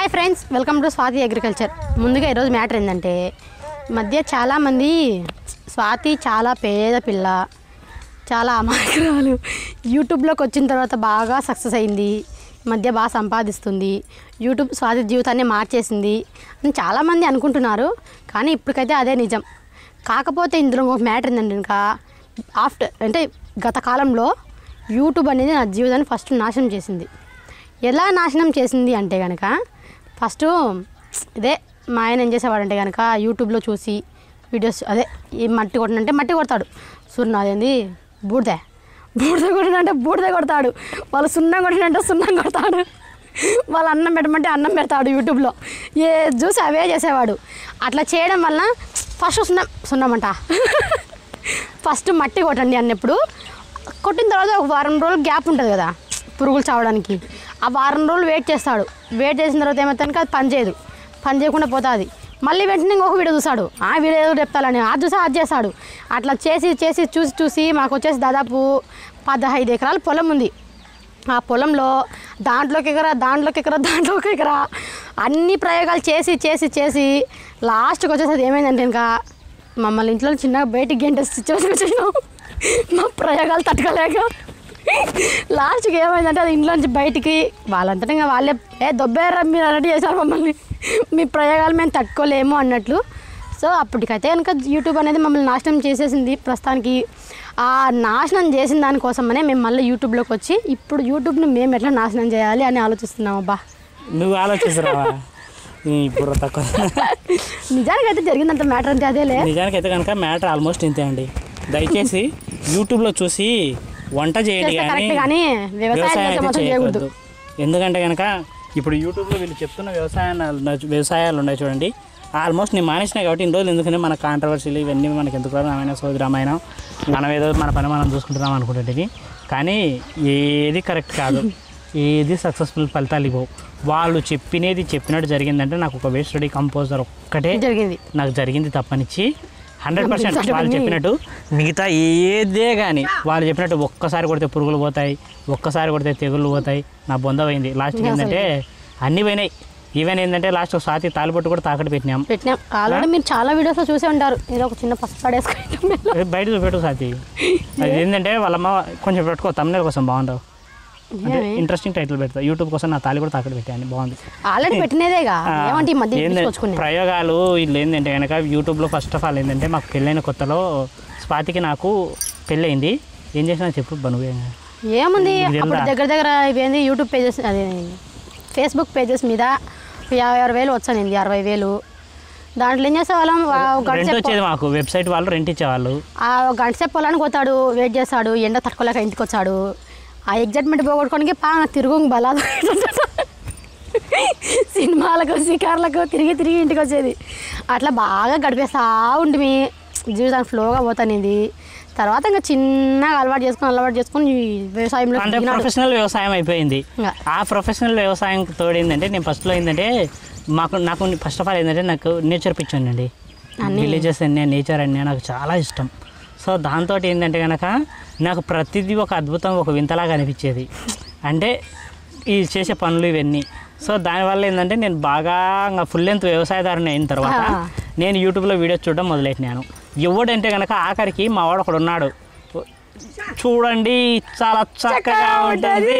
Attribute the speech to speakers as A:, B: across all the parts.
A: Hi friends, welcome to Swathi agriculture. ముందుగా ఈరోజు matter ఏంటంటే, మధ్య చాలామంది స్వాతి చాలా పేద పిల్ల, చాలా అమాయకురాలు, యూట్యూబ్లోకి వచ్చిన తర్వాత బాగా సక్సెస్ అయింది, మధ్య బాగా సంపాదిస్తుంది, యూట్యూబ్ స్వాతి జీవితాన్ని మార్చేసింది అని చాలామంది అనుకుంటున్నారు. కానీ ఇప్పటికైతే అదే నిజం. కాకపోతే ఇందులో ఒక మ్యాటర్ ఏంటంటే, ఇంకా గత కాలంలో యూట్యూబ్ అనేది నా జీవితాన్ని ఫస్ట్ నాశనం చేసింది. ఎలా నాశనం చేసింది అంటే కనుక, ఫస్ట్ ఇదే మా ఆయన ఏం చేసేవాడంటే కనుక, యూట్యూబ్లో చూసి వీడియోస్ ఈ మట్టి కొట్టినంటే మట్టి కొడతాడు, సున్నం అదేంది బూడిద కొట్టినంటే బూడిద కొడతాడు, వాళ్ళు సున్నం కొట్టినంటే సున్నం కొడతాడు, వాళ్ళు అన్నం పెట్టమంటే అన్నం పెడతాడు. యూట్యూబ్లో ఏ చూసి అవే చేసేవాడు. అట్లా చేయడం వల్ల ఫస్ట్ సున్నమంట ఫస్ట్ మట్టి కొట్టండి అన్నప్పుడు, కొట్టిన తర్వాత ఒక వారం రోజులు గ్యాప్ ఉంటుంది కదా పురుగులు చావడానికి. ఆ వారం రోజులు వెయిట్ చేస్తాడు. వెయిట్ చేసిన తర్వాత ఏమవుతానికి అది పని చేయకుండా పోతుంది. మళ్ళీ వెంటనే ఇంకొక వీడియో చూస్తాడు, ఆ వీడియో ఏదో చెప్తాలని అది చూసి అది చేస్తాడు. అట్లా చూసి మాకు వచ్చేసి దాదాపు 15 ఎకరాల పొలం ఉంది. ఆ పొలంలో దాంట్లోకి ఎకరా అన్ని ప్రయోగాలు చేసి లాస్ట్కి వచ్చేసి అది ఏమైందంటే, ఇంకా మమ్మల్ని ఇంట్లో చిన్నగా బయటికి గంటేసి సిచ్యువేషన్ వచ్చేసినాం. మా ప్రయోగాలు తట్టుకోలేక లాస్ట్కి ఏమైందంటే, అది ఇంట్లో నుంచి బయటికి వాళ్ళంతటా ఇంకా వాళ్ళే దొబ్బేరా మీరు రెడీ చేశారు మమ్మల్ని, మీ ప్రయోగాలు మేము తట్టుకోలేము అన్నట్లు. సో అప్పటికైతే కనుక యూట్యూబ్ అనేది మమ్మల్ని నాశనం చేసేసింది. ప్రస్తుతానికి ఆ నాశనం చేసిన దానికోసమనే మేము మళ్ళీ యూట్యూబ్లోకి వచ్చి ఇప్పుడు యూట్యూబ్ని మేము ఎట్లా నాశనం చేయాలి అని ఆలోచిస్తున్నాం. అబ్బా,
B: నువ్వు ఆలోచిస్తున్నావా? ఇప్పుడు తక్కువ.
A: నిజానికి అయితే జరిగిందంత మ్యాటర్ అంటే అదేలే.
B: నిజానికి అయితే కనుక మ్యాటర్ ఆల్మోస్ట్ ఇంతే అండి. దయచేసి యూట్యూబ్లో చూసి వంట చేయండి కానీ వ్యవసాయం అయితే చేయకూడదు. ఎందుకంటే కనుక ఇప్పుడు యూట్యూబ్లో వీళ్ళు చెప్తున్న వ్యవసాయాలు ఉన్నాయి చూడండి, ఆల్మోస్ట్ నేను మానేసినాయి కాబట్టి ఇన్ని రోజులు. ఎందుకంటే మన కాంట్రవర్సీలు ఇవన్నీ మనకి ఎందుకు రామాయణం మనం ఏదో మన పని మనం చూసుకుంటున్నాం అనుకుంటుంది. కానీ ఏది కరెక్ట్ కాదు, ఏది సక్సెస్ఫుల్ ఫలితాలు ఇవ్వవు. వాళ్ళు చెప్పినట్టు జరిగిందంటే నాకు ఒక వేస్ట్ స్టడీ కంపోజర్ ఒక్కటే నాకు జరిగింది తప్పనిచ్చి 100% వాళ్ళు చెప్పినట్టు మిగతా ఏదే కానీ వాళ్ళు చెప్పినట్టు ఒక్కసారి కొడితే పురుగులు పోతాయి, ఒక్కసారి కొడితే తెగుళ్ళు పోతాయి. నా బొంద పోయింది. లాస్ట్కి ఏంటంటే అన్నీ పోయినాయి. ఈవెన్ ఏంటంటే లాస్ట్ స్వాతి తాలిపట్టు కూడా తాకట్టు పెట్టినాం.
A: ఆల్రెడీ మీరు చాలా వీడియోస్లో చూసే ఉంటారు. ఏదో ఒక చిన్న పసుపు పడేసుకుంటాం
B: బయట చూపెట్టు స్వాతి. అది ఏంటంటే వాళ్ళమ్మ కొంచెం పెట్టుకో, తమ్ముళ్ళ కోసం బాగుంటావు అంటే ఇంట్రెస్టింగ్ టైటిల్ పెడతా. యూట్యూబ్ కోసం నా తాలి కూడా తాకట్టు పెట్టాను, బాగుంది.
A: ఆల్రెడీ పెట్టినదేగా.
B: ప్రయోగాలు వీళ్ళు ఏంటంటే కనుక యూట్యూబ్లో ఫస్ట్ ఆఫ్ ఆల్ ఏంటంటే, మాకు పెళ్ళైన కొత్తలో స్వాతికి నాకు పెళ్ళయింది. ఏం చేసినా చెప్పు బనువు.
A: ఏముంది, దగ్గర ఇవేంది యూట్యూబ్ పేజెస్, అదే ఫేస్బుక్ పేజెస్ మీద 56,000 వచ్చానండి, 60,000. దాంట్లో ఏం చేసేవాళ్ళం,
B: వచ్చేది మాకు వెబ్సైట్ వాళ్ళు రెంట్ ఇచ్చేవాళ్ళు.
A: ఆ గంట సేపు పొలానికి పోతాడు, వెయిట్ చేస్తాడు, ఎండ తట్టుకోలేక ఇంటికి వచ్చాడు. ఆ ఎగ్జైట్మెంట్ పోగొట్టుకోనికి తిరుగు బలా సినిమాలకు షికార్లకు తిరిగి ఇంటికి వచ్చేది. అట్లా బాగా గడిపేస్తా ఉంటుంది. జీవితానికి ఫ్లోగా పోతానిది. తర్వాత ఇంకా చిన్నగా అలవాటు చేసుకొని వ్యవసాయంలో
B: ప్రొఫెషనల్ వ్యవసాయం అయిపోయింది. ఆ ప్రొఫెషనల్ వ్యవసాయం తోడేందంటే, నేను ఫస్ట్లో ఏంటంటే నాకు ఫస్ట్ ఆఫ్ ఆల్ ఏంటంటే నాకు నేచర్ పిచ్చానండి. విలేజెస్ అన్నీ నేచర్ అన్నీ నాకు చాలా ఇష్టం. సో దాంతో ఏంటంటే కనుక నాకు ప్రతిదీ ఒక అద్భుతం, ఒక వింతలాగా అనిపించేది. అంటే ఈ చేసే పనులు ఇవన్నీ. సో దానివల్ల ఏంటంటే నేను బాగా ఫుల్ లెంత్ వ్యవసాయదారుని అయిన తర్వాత నేను యూట్యూబ్లో వీడియోస్ చూడడం మొదలెట్టినాను. ఎవడంటే కనుక ఆఖరికి మా వాడు ఒకడు ఉన్నాడు, చూడండి చాలా చక్కగా ఉంటుంది.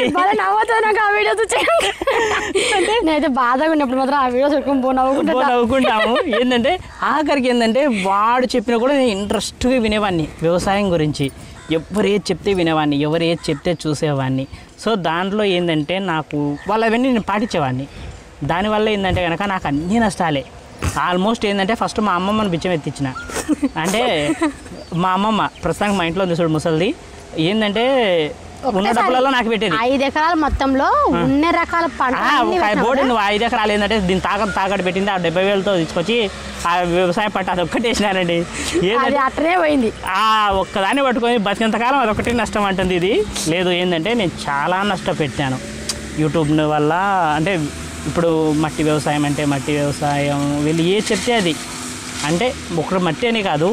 B: నేనైతే బాధగా ఉన్నప్పుడు మాత్రం ఆ వీడియోస్ నవ్వుకుంటాము. ఏంటంటే ఆఖరికి ఏంటంటే వాడు చెప్పినా కూడా నేను ఇంట్రెస్ట్గా వినేవాడిని. వ్యవసాయం గురించి ఎవరు ఏది చెప్తే వినేవాడిని, ఎవరు ఏది చెప్తే చూసేవాడిని. సో దాంట్లో ఏంటంటే నాకు వాళ్ళవన్నీ నేను పాటించేవాడిని. దానివల్ల ఏంటంటే కనుక నాకు అన్నీ నష్టాలే. ఆల్మోస్ట్ ఏంటంటే ఫస్ట్ మా అమ్మమ్మని బిచ్చం ఎత్తిచ్చిన. అంటే మా అమ్మమ్మ ప్రస్తుతానికి మా ఇంట్లో ఉంది చూడు ముసలిది, ఏంటంటే ఉన్న డబ్బులలో నాకు పెట్టేది.
A: 5 ఎకరాల మొత్తంలో ఉన్న రకాల
B: బోర్డు. నువ్వు 5 ఎకరాలు ఏంటంటే దీన్ని తాకట్టు పెట్టింది. ఆ 70,000తో తీసుకొచ్చి ఆ వ్యవసాయ పట్ట అది ఒక్కటి వేసినానండి.
A: అట్లనే పోయింది.
B: ఒక్కదాన్ని పట్టుకొని బతికినంతకాలం అది ఒకటి నష్టం అంటుంది. ఇది లేదు ఏంటంటే నేను చాలా నష్టపెట్టాను యూట్యూబ్ వల్ల. అంటే ఇప్పుడు మట్టి వ్యవసాయం వీళ్ళు ఏది చెప్తే అది, అంటే ఒకటి మట్టి అని కాదు,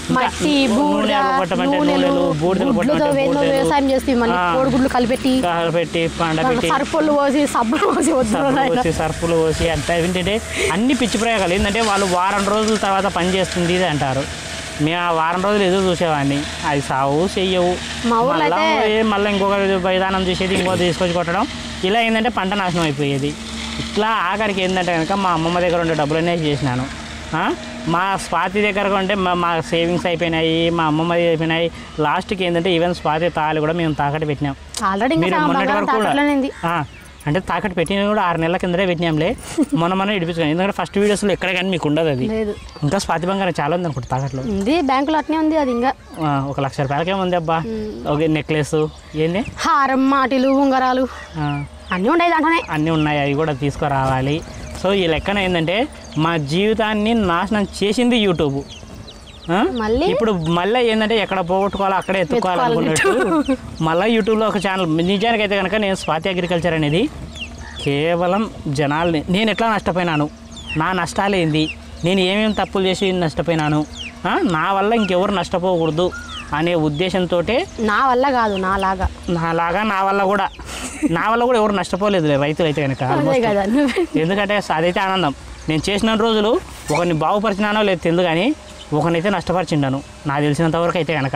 A: మట్టి బూడిద నూనెలు గుడ్లతో వ్యవసాయం చేస్తే మళ్ళీ కోడిగుడ్లు కలిపెట్టి సర్పులు పోసి సబ్బులు పోసి
B: సర్పులు పోసి అంటే ఏంటంటే అన్ని పిచ్చి ప్రయోగాలు. ఏంటంటే వాళ్ళు వారం రోజుల తర్వాత పని చేస్తుంది ఇది అంటారు. మేము ఆ వారం రోజులు ఎదురు చూసేవాడిని, అది సావు చెయ్యవు, మళ్ళీ ఇంకొక విధానం చూసేది, ఇంకో తీసుకొచ్చి కొట్టడం, ఇలా ఏంటంటే పంట నాశనం అయిపోయేది. ఇట్లా ఆఖరికి ఏంటంటే కనుక మా అమ్మమ్మ దగ్గర ఉండే డబ్బులనే చేసినాను. మా స్వాతి దగ్గర ఉంటే మా సేవింగ్స్ అయిపోయినాయి, మా అమ్మమ్మ అయిపోయినాయి. లాస్ట్కి ఏంటంటే ఈవెన్ స్వాతి తాళి కూడా మేము తాకట్టు పెట్టినాం. మీరు మొన్నటి వరకు కూడా అంటే తాకట్టు పెట్టినవి కూడా 6 నెలల కిందనే పెట్టినాంలే, మొన్న ఇడిపించుకున్నాం. ఎందుకంటే ఫస్ట్ వీడియోస్లో ఎక్కడ కానీ మీకు ఉండదు, అది ఇంకా స్వాతి బంగారం చాలా ఉంది అనుకుంటా తాకట్లో.
A: బ్యాంకులో అట్నే ఉంది, అది ఇంకా
B: 1,00,000 రూపాయలకే ఉంది అబ్బా. ఓకే, నెక్లెస్ ఏంది,
A: హారం, మాటిలు, ఉంగరాలు అన్నీ ఉన్నాయి దాంట్లోనే,
B: అన్నీ ఉన్నాయి, అవి కూడా తీసుకురావాలి. సో ఈ లెక్కన ఏంటంటే మా జీవితాన్ని నాశనం చేసింది యూట్యూబ్. ఇప్పుడు మళ్ళీ ఏంటంటే ఎక్కడ పోగొట్టుకోవాలో అక్కడే ఎత్తుకోవాలనుకున్నట్టు మళ్ళీ యూట్యూబ్లో ఒక ఛానల్. నిజానికి అయితే కనుక నేను స్వాతి అగ్రికల్చర్ అనేది కేవలం జనాల్ని, నేను ఎట్లా నష్టపోయినాను, నా నష్టాలేంది, నేను ఏమేమి తప్పులు చేసి నష్టపోయినాను, నా వల్ల ఇంకెవరు నష్టపోకూడదు అనే ఉద్దేశంతో,
A: నా వల్ల కాదు నాలాగా
B: నా వల్ల కూడా ఎవరు నష్టపోలేదు రైతులు అయితే కనుక. ఎందుకంటే అదైతే ఆనందం. నేను చేసిన రోజులు ఒకరిని బాగుపరిచినానో లేదు తెలియదు, కానీ ఒకరినైతే నష్టపరిచిండాను నాకు తెలిసినంతవరకు అయితే కనుక.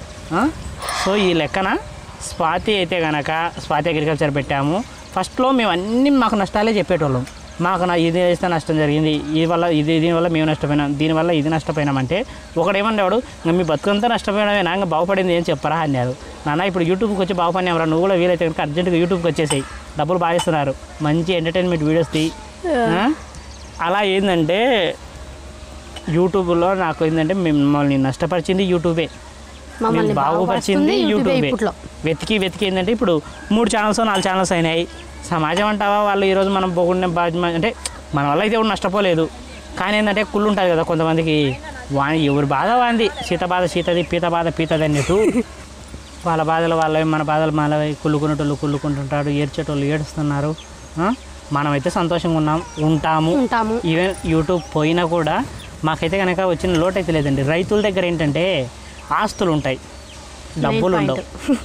B: సో ఈ లెక్కన స్వాతి అయితే కనుక స్వాతి అగ్రికల్చర్ పెట్టాము. ఫస్ట్లో మేము అన్నీ మాకు నష్టాలే చెప్పేటోళ్ళం. మాకు ఇది వేస్తే నష్టం జరిగింది, దీనివల్ల మేము నష్టపోయినాం, దీనివల్ల ఇది నష్టపోయినామంటే ఒకడేమన్నాడు, ఇంకా మీ బతుకంతా నష్టపోయినామేనా, ఇంకా బాగుపడింది ఏం చెప్పరా అన్నారు. నాన్న ఇప్పుడు యూట్యూబ్కి వచ్చి బాగుపడినామరా, నువ్వు కూడా వీలైతే కనుక అర్జెంటుగా యూట్యూబ్కి వచ్చేసాయి, డబ్బులు బాగా ఇస్తున్నారు, మంచి ఎంటర్టైన్మెంట్ వీడియోస్ తీ. అలా ఏంటంటే యూట్యూబ్లో నాకు ఏంటంటే మిమ్మల్ని నష్టపరిచింది యూట్యూబే, బాగుపరిచింది యూట్యూబే. వెతికి ఏంటంటే ఇప్పుడు 3 ఛానల్స్ 4 ఛానల్స్ అయినాయి. సమాజం అంటావా వాళ్ళు ఈరోజు మనం పోకుండా అంటే మన వల్ల అయితే ఎవరు నష్టపోలేదు, కానీ ఏంటంటే కుళ్ళు ఉంటుంది కదా కొంతమందికి, ఎవరి బాధ వాంది, సీత బాధ సీతది, పీత బాధ పీతది అన్నట్టు వాళ్ళ బాధలు వాళ్ళవి, మన బాధలు మనవి, కుళ్ళుకునేటోళ్ళు కుళ్ళుకుంటుంటారు, ఏడ్చేటోళ్ళు ఏడుస్తున్నారు. మనమైతే సంతోషంగా ఉంటాము. ఈవెన్ యూట్యూబ్ పోయినా కూడా మాకైతే కనుక వచ్చిన లోటు అయితే లేదండి. రైతుల దగ్గర ఏంటంటే ఆస్తులు ఉంటాయి, డబ్బులు ఉండవు.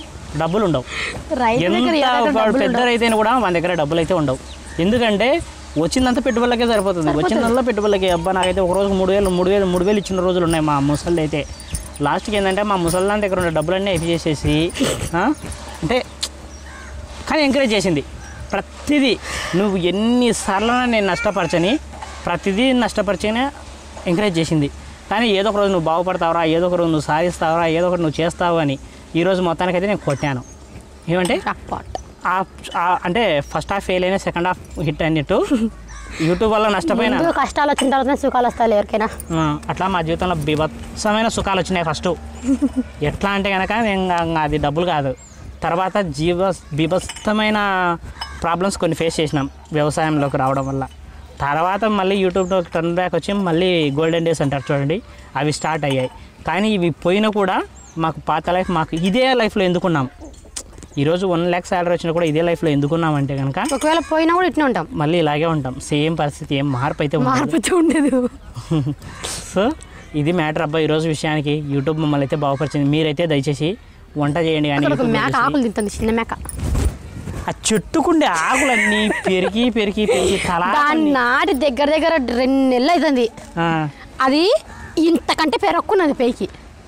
B: ఎంత పెద్ద రైతైనా కూడా మన దగ్గర డబ్బులు అయితే ఉండవు. ఎందుకంటే వచ్చిందంతా పెట్టుబడులకే సరిపోతుంది. వచ్చిందల్లా పెట్టుబడులకి. అబ్బా నాకైతే ఒక రోజు 3,000 ఇచ్చిన రోజులు ఉన్నాయి మా ముసలి అయితే. లాస్ట్కి ఏంటంటే మా ముసలి దగ్గర ఉన్న డబ్బులన్నీ అయిపోయి చేసేసి అంటే కానీ ఎంకరేజ్ చేసింది. ప్రతిదీ నువ్వు ఎన్నిసార్లు నేను నష్టపరచని, ప్రతిదీ నష్టపరిచినా ఎంకరేజ్ చేసింది. కానీ ఏదో ఒక రోజు నువ్వు బాగుపడతావురా, ఏదో ఒక రోజు నువ్వు సాధిస్తావురా, ఏదో ఒకటి నువ్వు చేస్తావు అని ఈరోజు మొత్తానికైతే నేను కొట్టాను. ఏమంటే అంటే ఫస్ట్ హాఫ్ ఫెయిల్ అయినా సెకండ్ హాఫ్ హిట్ అన్నట్టు యూట్యూబ్ వల్ల నష్టపోయినా.
A: కష్టాలు వచ్చిన తర్వాత సుఖాలు వస్తాయి ఎవరికైనా.
B: అట్లా మా జీవితంలో బీభత్సమైన సుఖాలు వచ్చినాయి. ఫస్ట్ ఎట్లా అంటే కనుక అది డబ్బులు కాదు, తర్వాత బీభత్సమైన ప్రాబ్లమ్స్ కొన్ని ఫేస్ చేసినాం వ్యవసాయంలోకి రావడం వల్ల. తర్వాత మళ్ళీ యూట్యూబ్లో టర్న్ బ్యాక్ వచ్చి మళ్ళీ గోల్డెన్ డేస్ అంటారు చూడండి, అవి స్టార్ట్ అయ్యాయి. కానీ ఇవి పోయినా కూడా మాకు పాత లైఫ్, మాకు ఇదే లైఫ్లో ఎందుకున్నాం. ఈరోజు 1 lakh శాలరీ వచ్చినా కూడా ఇదే లైఫ్లో ఎందుకున్నామంటే కనుక
A: ఒకవేళ పోయినా కూడా ఇట్లా ఉంటాం,
B: మళ్ళీ ఇలాగే ఉంటాం. సేమ్ పరిస్థితి, ఏం మార్పు అయితే
A: ఉండదు.
B: సో ఇది మ్యాటర్ అబ్బా ఈరోజు విషయానికి. యూట్యూబ్ మమ్మల్ని అయితే బాగుపరిచింది. మీరైతే దయచేసి వంట చేయండి. కానీ
A: మేక ఆకులు తింటుంది, చిన్న మేక.
B: ఆ చెట్టుకుండే ఆకులన్నీ పెరిగి
A: నాటి దగ్గర 2 నెలలు అవుతుంది. అది ఇంతకంటే పెరక్కున్నది పైకి.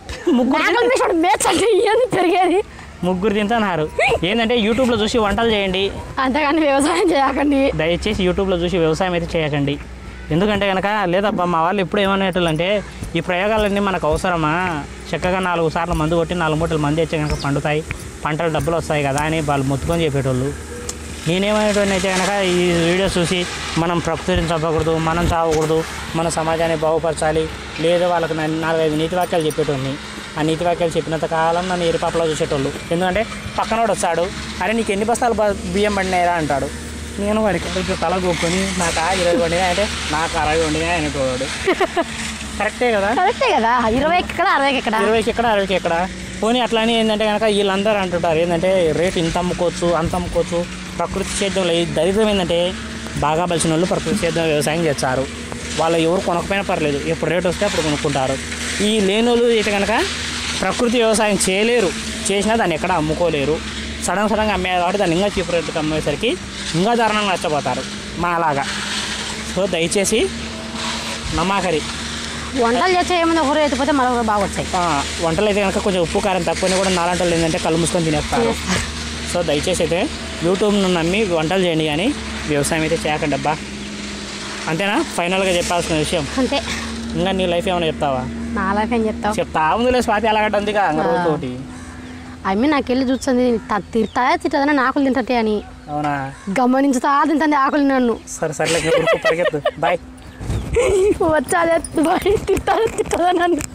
A: పెరిగేది
B: 3 తింటున్నారు. ఏంటంటే యూట్యూబ్లో చూసి వంటలు చేయండి,
A: అంతేగాని వ్యవసాయం చేయకండి.
B: దయచేసి యూట్యూబ్లో చూసి వ్యవసాయం అయితే చేయకండి. ఎందుకంటే కనుక లేదబ్బా మా వాళ్ళు ఎప్పుడు ఏమనేటంటే ఈ ప్రయోగాలన్నీ మనకు అవసరమా, చక్కగా 4 సార్లు మందు కొట్టి 4 మూటలు మందు వచ్చే కనుక పండుతాయి, పంటలు డబ్బులు వస్తాయి కదా అని వాళ్ళు మొత్తుకొని చెప్పేటోళ్ళు. నేనేమనేటోని అయితే కనుక ఈ వీడియోస్ చూసి మనం ప్రకృతిని చంపకూడదు, మనం చావకూడదు, మన సమాజాన్ని బాగుపరచాలి, లేదా వాళ్ళకి 4-5 నీతి వాక్యాలు చెప్పేటోడిని. ఆ నీతి వాక్యాలు చెప్పినంత కాలం నన్ను ఎరిపాపలో చూసేటోళ్ళు. ఎందుకంటే పక్కనోడు వస్తాడు, అరే నీకు ఎన్ని బస్తాలు బియ్యం పడినాయిరా అంటాడు. నేను వాడికి తల గొక్కుని నాకు 20 వండినా అంటే నాకు 60 వండినా అనేటోడు. కరెక్టే కదా
A: 20కి ఎక్కడ
B: 60కి ఎక్కడ పోనీ. అట్లానే ఏంటంటే కనుక వీళ్ళందరూ అంటుంటారు ఏంటంటే రేటు ఇంత అమ్ముకోవచ్చు అంత అమ్ముకోవచ్చు. ప్రకృతి సేద్యంలో దరిద్రం ఏంటంటే బాగా బలిసిన వాళ్ళు ప్రకృతి సేద్యం వ్యవసాయం చేస్తారు. వాళ్ళు ఎవరు కొనకపోయినా పర్లేదు, ఎప్పుడు రేటు వస్తే అప్పుడు కొనుక్కుంటారు. ఈ లేనోళ్ళు అయితే కనుక ప్రకృతి వ్యవసాయం చేయలేరు, చేసినా దాన్ని ఎక్కడ అమ్ముకోలేరు. సడన్గా అమ్మేది కాబట్టి దాన్ని ఇంకా చీప్ రేట్కి అమ్మేసరికి ఇంకా దారుణంగా నష్టపోతారు మా అలాగా. సో దయచేసి నమ్మాకరి.
A: వంటలు చేస్తే ఏముంది, ఒకరు ఎత్తిపోతే మరొకరు బాగా వచ్చాయి.
B: వంటలు అయితే కనుక కొంచెం ఉప్పు కారం తక్కువని కూడా నాలాంటి వాళ్ళు ఏంటంటే కళ్ళు మూసుకొని తినేస్తారు. సో దయచేసి అయితే యూట్యూబ్ను నమ్మి వంటలు చేయండి, కానీ వ్యవసాయం అయితే చేయకండి అబ్బా. అంతేనా ఫైనల్గా చెప్పాల్సిన విషయం?
A: అంతే.
B: ఇంకా నీ లైఫ్ ఏమైనా చెప్తావా?
A: నా లైఫ్ ఏం చెప్తావు?
B: చెప్తా ఉందిలే, స్వాతి అలాగట్టు ఉందిగా రోజుతోటి.
A: అమ్మి నాకెళ్ళి చూస్తుంది, తింటుందని ఆకులు తింటే అని.
B: అవునా?
A: గమనించుతా తింటుంది ఆకులు నన్ను.
B: సరే పరిగెత్తు. బాయ్.
A: వచ్చా తింటుందా నన్ను.